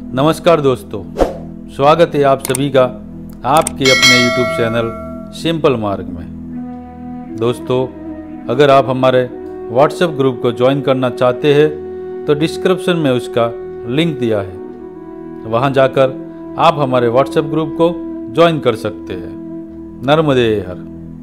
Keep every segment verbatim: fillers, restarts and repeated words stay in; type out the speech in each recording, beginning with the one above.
नमस्कार दोस्तों, स्वागत है आप सभी का आपके अपने यूट्यूब चैनल सिंपल मार्ग में। दोस्तों, अगर आप हमारे व्हाट्सएप ग्रुप को ज्वाइन करना चाहते हैं तो डिस्क्रिप्शन में उसका लिंक दिया है, वहां जाकर आप हमारे व्हाट्सएप ग्रुप को ज्वाइन कर सकते हैं। नर्मदे हर।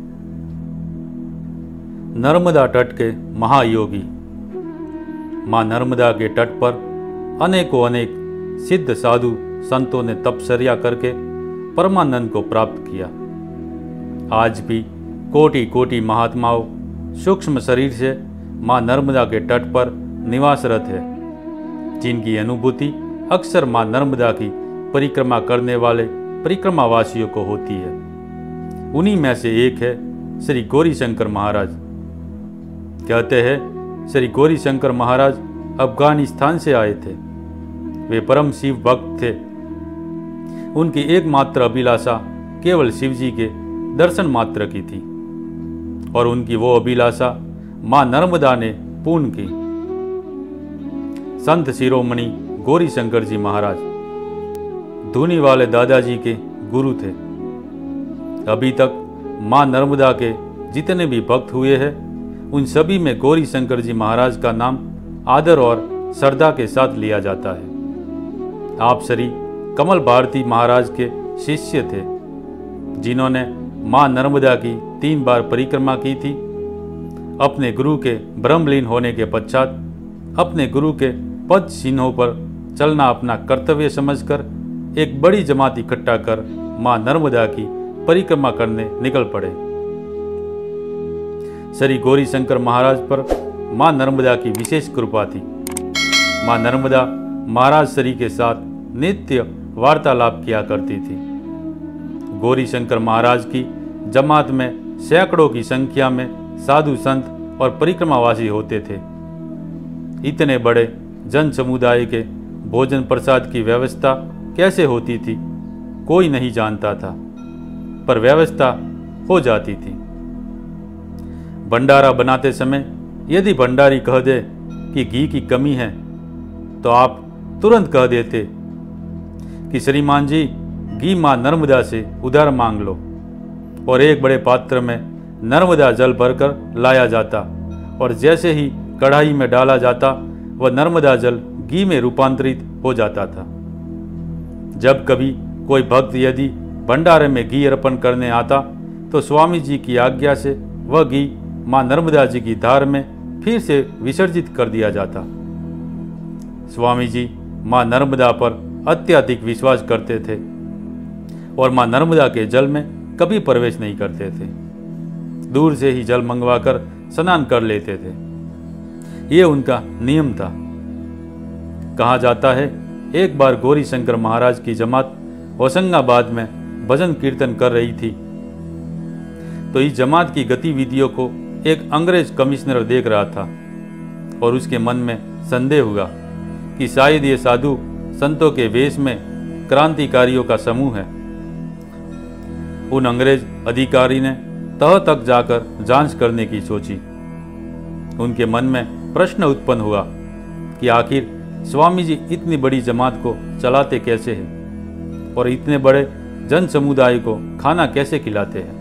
नर्मदा तट के महायोगी। माँ नर्मदा के तट पर अनेकों अनेक सिद्ध साधु संतों ने तपश्चर्या करके परमानंद को प्राप्त किया। आज भी कोटि कोटि महात्माओं सूक्ष्म शरीर से माँ नर्मदा के तट पर निवासरत है, जिनकी अनुभूति अक्सर माँ नर्मदा की परिक्रमा करने वाले परिक्रमावासियों को होती है। उन्हीं में से एक है श्री गौरीशंकर महाराज। कहते हैं श्री गौरीशंकर महाराज अफगानिस्तान से आए थे। वे परम शिव भक्त थे। उनकी एकमात्र अभिलाषा केवल शिव जी के दर्शन मात्र की थी और उनकी वो अभिलाषा मां नर्मदा ने पूर्ण की। संत शिरोमणि गौरीशंकर जी महाराज धूनी वाले दादाजी के गुरु थे। अभी तक मां नर्मदा के जितने भी भक्त हुए हैं, उन सभी में गौरीशंकर जी महाराज का नाम आदर और श्रद्धा के साथ लिया जाता है। आप श्री कमल भारती महाराज के शिष्य थे, जिन्होंने मां नर्मदा की तीन बार परिक्रमा की थी। अपने गुरु के ब्रह्मलीन होने के पश्चात अपने गुरु के पद चिन्हों पर चलना अपना कर्तव्य समझकर एक बड़ी जमात इकट्ठा कर मां नर्मदा की परिक्रमा करने निकल पड़े। श्री गौरीशंकर महाराज पर मां नर्मदा की विशेष कृपा थी। मां नर्मदा महाराज श्री के साथ नित्य वार्तालाप किया करती थी। गौरीशंकर महाराज की जमात में सैकड़ों की संख्या में साधु संत और परिक्रमावासी होते थे। इतने बड़े जन समुदाय के भोजन प्रसाद की व्यवस्था कैसे होती थी कोई नहीं जानता था, पर व्यवस्था हो जाती थी। भंडारा बनाते समय यदि भंडारी कह दे कि घी की कमी है तो आप तुरंत कह देते कि श्रीमान जी, घी मां नर्मदा से उधार मांग लो, और एक बड़े पात्र में नर्मदा जल भरकर लाया जाता और जैसे ही कढ़ाई में डाला जाता वह नर्मदा जल घी में रूपांतरित हो जाता था। जब कभी कोई भक्त यदि भंडारे में घी अर्पण करने आता तो स्वामी जी की आज्ञा से वह घी मां नर्मदा जी की धार में फिर से विसर्जित कर दिया जाता। स्वामी जी मां नर्मदा पर अत्यधिक विश्वास करते थे और मां नर्मदा के जल में कभी प्रवेश नहीं करते थे। दूर से ही जल मंगवाकर स्नान कर लेते थे। ये उनका नियम था। कहा जाता है एक बार गौरीशंकर महाराज की जमात होशंगाबाद में भजन कीर्तन कर रही थी, तो इस जमात की गतिविधियों को एक अंग्रेज कमिश्नर देख रहा था और उसके मन में संदेह हुआ कि शायद ये साधु संतों के वेश में क्रांतिकारियों का समूह है। उन अंग्रेज अधिकारी ने तह तक जाकर जांच करने की सोची। उनके मन में प्रश्न उत्पन्न हुआ कि आखिर स्वामी जी इतनी बड़ी जमात को चलाते कैसे हैं और इतने बड़े जन समुदाय को खाना कैसे खिलाते हैं।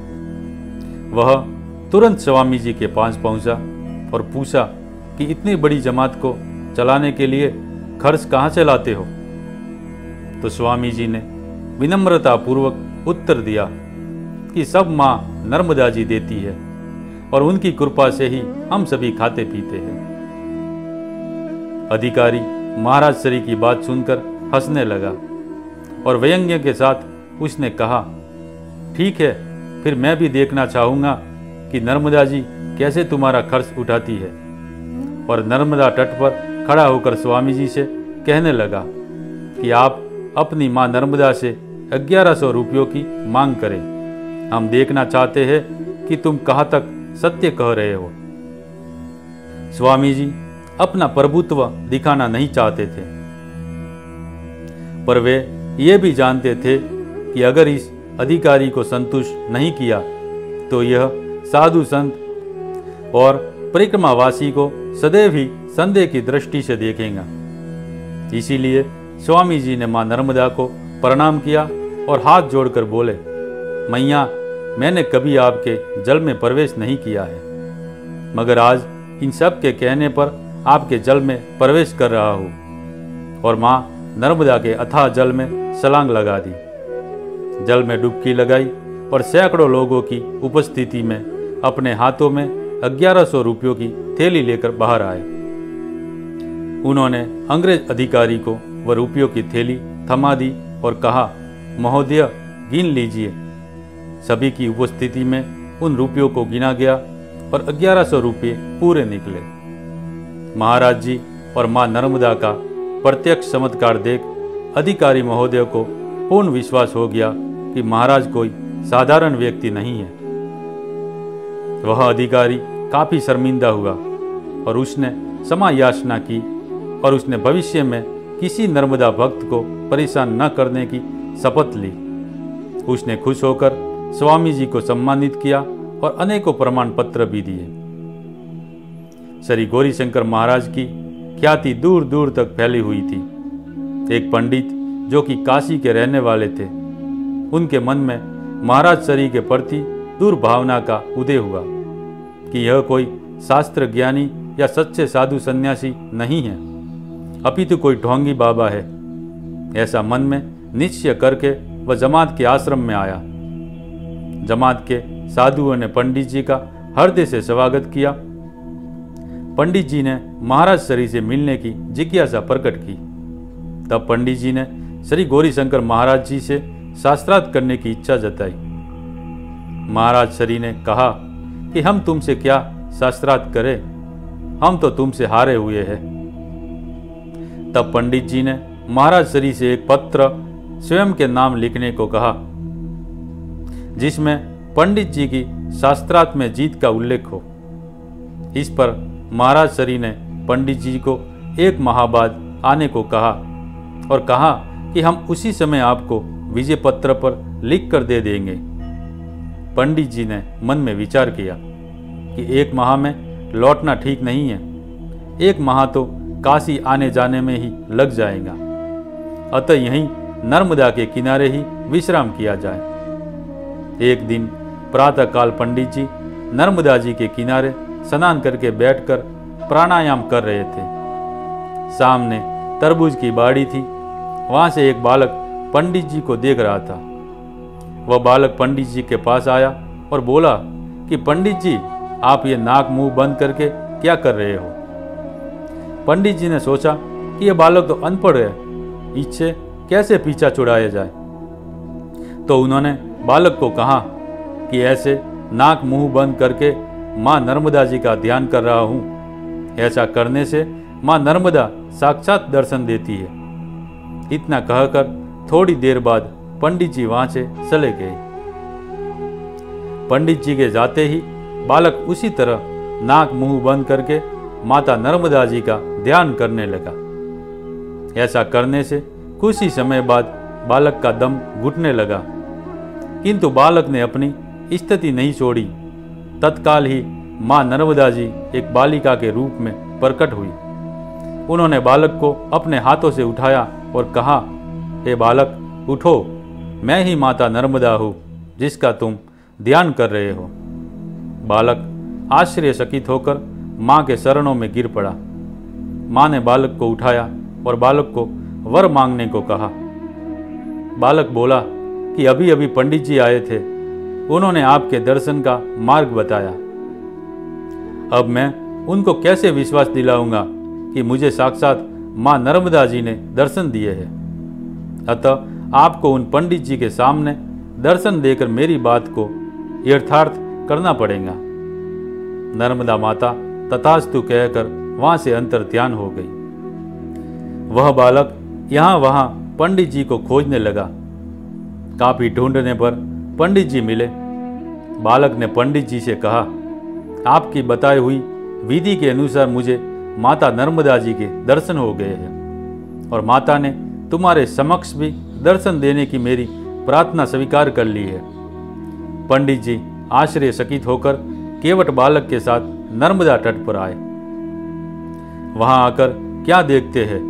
वह तुरंत स्वामी जी के पास पहुंचा और पूछा कि इतनी बड़ी जमात को चलाने के लिए खर्च कहाँ से लाते हो। तो स्वामी जी ने विनम्रता पूर्वक उत्तर दिया कि सब माँ नर्मदा जी देती है और उनकी कृपा से ही हम सभी खाते पीते हैं। अधिकारी महाराज श्री की बात सुनकर हंसने लगा और व्यंग्य के साथ उसने कहा, ठीक है, फिर मैं भी देखना चाहूँगा कि नर्मदा जी कैसे तुम्हारा खर्च उठाती है। और नर्मदा तट पर खड़ा होकर स्वामी जी से कहने लगा कि आप अपनी मां नर्मदा से ग्यारह सौ रुपयों की मांग करें। हम देखना चाहते हैं कि तुम कहाँ तक सत्य कह रहे हो। स्वामी जी अपना प्रभुत्व दिखाना नहीं चाहते थे, पर वे ये भी जानते थे कि अगर इस अधिकारी को संतुष्ट नहीं किया तो यह साधु संत और परिक्रमावासी को सदैव ही संदेह की दृष्टि से देखेगा। इसीलिए स्वामी जी ने माँ नर्मदा को प्रणाम किया और हाथ जोड़कर बोले, मैया, मैंने कभी आपके जल में प्रवेश नहीं किया है, मगर आज इन सब के कहने पर आपके जल में प्रवेश कर रहा हूँ। और माँ नर्मदा के अथाह जल में छलांग लगा दी, जल में डुबकी लगाई और सैकड़ों लोगों की उपस्थिति में अपने हाथों में ग्यारह सौ रुपयों की थैली लेकर बाहर आए। उन्होंने अंग्रेज अधिकारी को वह रुपयों की थैली थमा दी और कहा, महोदय, गिन लीजिए। सभी की उपस्थिति में उन रुपयों को गिना गया और ग्यारह सौ रुपये पूरे निकले। महाराज जी और माँ नर्मदा का प्रत्यक्ष चमत्कार देख अधिकारी महोदय को पूर्ण विश्वास हो गया कि महाराज कोई साधारण व्यक्ति नहीं है। वह अधिकारी काफी शर्मिंदा हुआ और उसने क्षमा याचना की और उसने भविष्य में किसी नर्मदा भक्त को परेशान न करने की शपथ ली। उसने खुश होकर स्वामी जी को सम्मानित किया और अनेकों प्रमाण पत्र भी दिए। श्री गौरीशंकर महाराज की ख्याति दूर दूर तक फैली हुई थी। एक पंडित जो कि काशी के रहने वाले थे, उनके मन में महाराज श्री के प्रति दुर्भावना का उदय हुआ कि यह कोई शास्त्र ज्ञानी या सच्चे साधु सन्यासी नहीं है, अपितु कोई ढोंगी बाबा है। ऐसा मन में निश्चय करके वह जमात के आश्रम में आया। जमात के साधुओं ने पंडित जी का हृदय से स्वागत किया। पंडित जी ने महाराज श्री से मिलने की जिज्ञासा प्रकट की। तब पंडित जी ने श्री गौरीशंकर महाराज जी से शास्त्रार्थ करने की इच्छा जताई। महाराज श्री ने कहा कि हम तुमसे क्या शास्त्रार्थ करें, हम तो तुमसे हारे हुए हैं। तब पंडित जी ने महाराज श्री से एक पत्र स्वयं के नाम लिखने को कहा, जिसमें पंडित जी की शास्त्रार्थ में जीत का उल्लेख हो। इस पर महाराज श्री ने पंडित जी को एक माह बाद आने को कहा और कहा कि हम उसी समय आपको विजय पत्र पर लिख कर दे देंगे। पंडित जी ने मन में विचार किया कि एक माह में लौटना ठीक नहीं है, एक माह तो काशी आने जाने में ही लग जाएगा, अतः यहीं नर्मदा के किनारे ही विश्राम किया जाए। एक दिन प्रातःकाल पंडित जी नर्मदा जी के किनारे स्नान करके बैठकर प्राणायाम कर रहे थे। सामने तरबूज की बाड़ी थी, वहां से एक बालक पंडित जी को देख रहा था। वह बालक पंडित जी के पास आया और बोला कि पंडित जी, आप ये नाक मुंह बंद करके क्या कर रहे हो? पंडित जी ने सोचा कि यह बालक तो अनपढ़ है, इससे कैसे पीछा छुड़ाया जाए। तो उन्होंने बालक को कहा कि ऐसे नाक मुंह बंद करके माँ नर्मदा जी का ध्यान कर रहा हूँ। ऐसा करने से माँ नर्मदा साक्षात दर्शन देती है। इतना कहकर थोड़ी देर बाद पंडित जी वहां से चले गए। पंडित जी के जाते ही बालक उसी तरह नाक मुंह बंद करके माता नर्मदा जी का ध्यान करने लगा। ऐसा करने से कुछ ही समय बाद बालक का दम घुटने लगा, किंतु बालक ने अपनी स्थिति नहीं छोड़ी। तत्काल ही मां नर्मदा जी एक बालिका के रूप में प्रकट हुई। उन्होंने बालक को अपने हाथों से उठाया और कहा, हे बालक, उठो, मैं ही माता नर्मदा हूँ जिसका तुम ध्यान कर रहे हो। बालक आश्चर्यचकित होकर माँ के चरणों में गिर पड़ा। माँ ने बालक को उठाया और बालक को वर मांगने को कहा। बालक बोला कि अभी अभी पंडित जी आए थे, उन्होंने आपके दर्शन का मार्ग बताया। अब मैं उनको कैसे विश्वास दिलाऊंगा कि मुझे साक्षात माँ नर्मदा जी ने दर्शन दिए हैं। अतः आपको उन पंडित जी के सामने दर्शन देकर मेरी बात को यथार्थ करना पड़ेगा। नर्मदा माता तथास्तु कहकर वहां से अंतर ध्यान हो गई। वह बालक यहाँ वहां पंडित जी को खोजने लगा। काफी ढूंढने पर पंडित जी मिले। बालक ने पंडित जी से कहा, आपकी बताई हुई विधि के अनुसार मुझे माता नर्मदा जी के दर्शन हो गए हैं और माता ने तुम्हारे समक्ष भी दर्शन देने की मेरी प्रार्थना स्वीकार कर ली है। पंडित जी आश्चर्यचकित होकर केवट बालक के साथ नर्मदा तट पर आए। वहां आकर क्या देखते हैं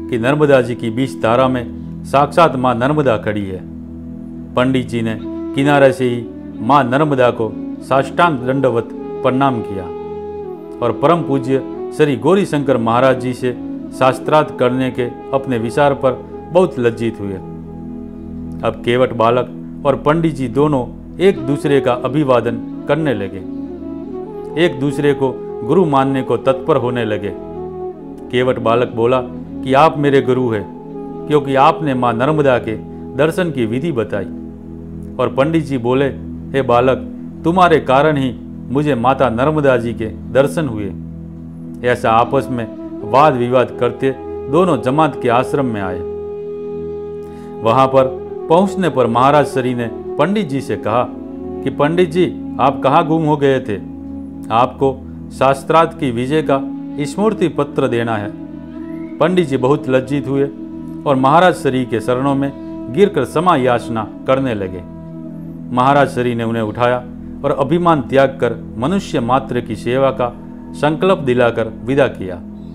कि नर्मदा जी की बीच धारा में साक्षात माँ नर्मदा खड़ी है। पंडित जी ने किनारे से ही माँ नर्मदा को साष्टांग दंडवत प्रणाम किया और परम पूज्य श्री गौरी शंकर महाराज जी से शास्त्रार्थ करने के अपने विचार पर बहुत लज्जित हुए। अब केवट बालक और पंडित जी दोनों एक दूसरे का अभिवादन करने लगे, एक दूसरे को गुरु मानने को तत्पर होने लगे। केवट बालक बोला कि आप मेरे गुरु हैं क्योंकि आपने माँ नर्मदा के दर्शन की विधि बताई। और पंडित जी बोले, हे बालक, तुम्हारे कारण ही मुझे माता नर्मदा जी के दर्शन हुए। ऐसा आपस में वाद विवाद करते दोनों जमात के आश्रम में आए। वहां पर पहुंचने पर महाराज श्री ने पंडित जी से कहा कि पंडित जी, आप कहाँ गुम हो गए थे? आपको शास्त्रार्थ की विजय का स्मृति पत्र देना है। पंडित जी बहुत लज्जित हुए और महाराज श्री के चरणों में गिरकर क्षमा याचना करने लगे। महाराज श्री ने उन्हें उठाया और अभिमान त्याग कर मनुष्य मात्र की सेवा का संकल्प दिलाकर विदा किया।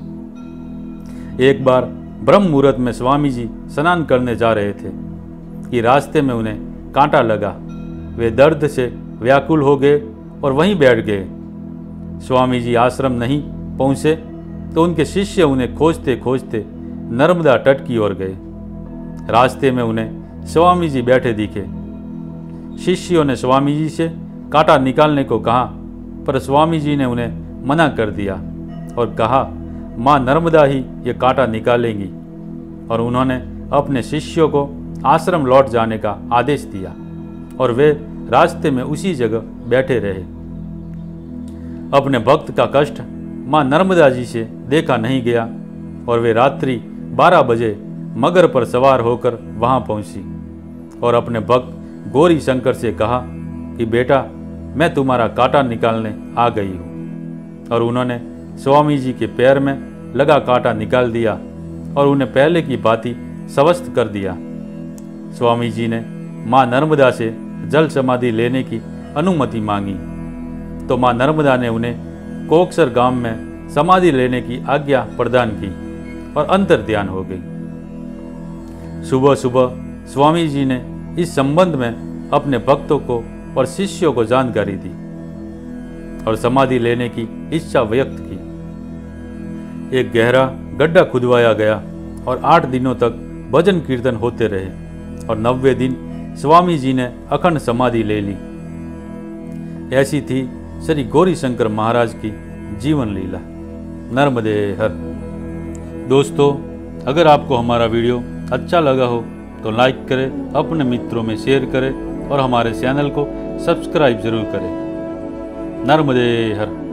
एक बार ब्रह्म मुहूर्त में स्वामी जी स्नान करने जा रहे थे कि रास्ते में उन्हें कांटा लगा। वे दर्द से व्याकुल हो गए और वहीं बैठ गए। स्वामी जी आश्रम नहीं पहुंचे तो उनके शिष्य उन्हें खोजते खोजते नर्मदा तट की ओर गए। रास्ते में उन्हें स्वामी जी बैठे दिखे। शिष्यों ने स्वामी जी से कांटा निकालने को कहा, पर स्वामी जी ने उन्हें मना कर दिया और कहा, माँ नर्मदा ही ये कांटा निकालेंगी। और उन्होंने अपने शिष्यों को आश्रम लौट जाने का आदेश दिया और वे रास्ते में उसी जगह बैठे रहे। अपने भक्त का कष्ट माँ नर्मदा जी से देखा नहीं गया और वे रात्रि बारह बजे मगर पर सवार होकर वहां पहुंची और अपने भक्त गौरी शंकर से कहा कि बेटा, मैं तुम्हारा कांटा निकालने आ गई हूँ। और उन्होंने स्वामी जी के पैर में लगा कांटा निकाल दिया और उन्हें पहले की भांति स्वस्थ कर दिया। स्वामी जी ने माँ नर्मदा से जल समाधि लेने की अनुमति मांगी तो माँ नर्मदा ने उन्हें कोकसर गांव में समाधि लेने की आज्ञा प्रदान की और अंतर ध्यान हो गई। सुबह सुबह स्वामी जी ने इस संबंध में अपने भक्तों को और शिष्यों को जानकारी दी और समाधि लेने की इच्छा व्यक्त की। एक गहरा गड्ढा खुदवाया गया और आठ दिनों तक भजन कीर्तन होते रहे और नब्बे दिन स्वामी जी ने अखंड समाधि ले ली। ऐसी थी श्री गौरी शंकर महाराज की जीवन लीला। नर्मदे हर। दोस्तों, अगर आपको हमारा वीडियो अच्छा लगा हो तो लाइक करें, अपने मित्रों में शेयर करें और हमारे चैनल को सब्सक्राइब जरूर करें। नर्मदे हर।